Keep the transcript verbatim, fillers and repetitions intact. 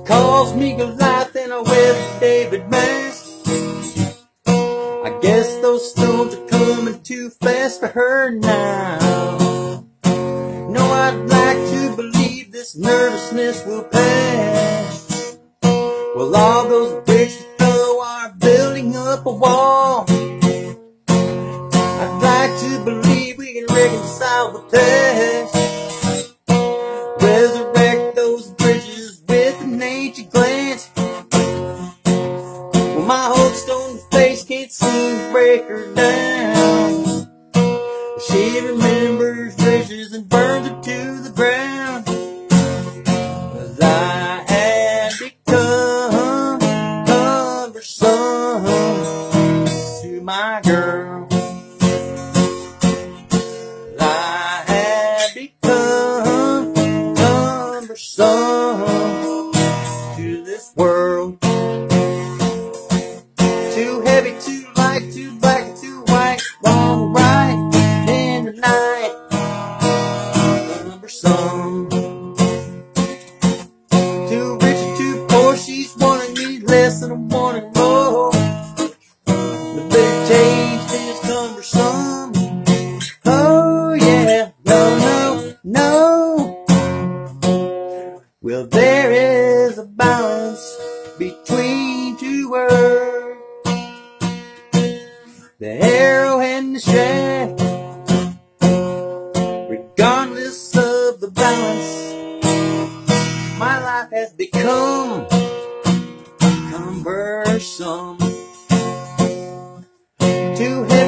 calls me Goliath and I wear the David mask. I guess those stones are coming too fast for her now. No, I'd like to believe this nervousness will pass. Well, all those bricks we throw are building up a wall. I'd like to believe we can reconcile the past, resurrect those bridges with an ancient glance. Well, my old stone face can't seem to break her down. She remembers bridges and burns them to the ground. 'Cause I had become cumbersome to my girl. I had become cumbersome to this world. Too heavy, too light, too black, too white, wrong, right in the night. Cumbersome. Too rich and too poor, she's wanting me less than I'm wanting more. The bitter taste is cumbersome. Oh yeah, no, no, no. Well, there is a balance between two words, the arrow and the shaft. Regardless of the balance, my life has become cumbersome. Too heavy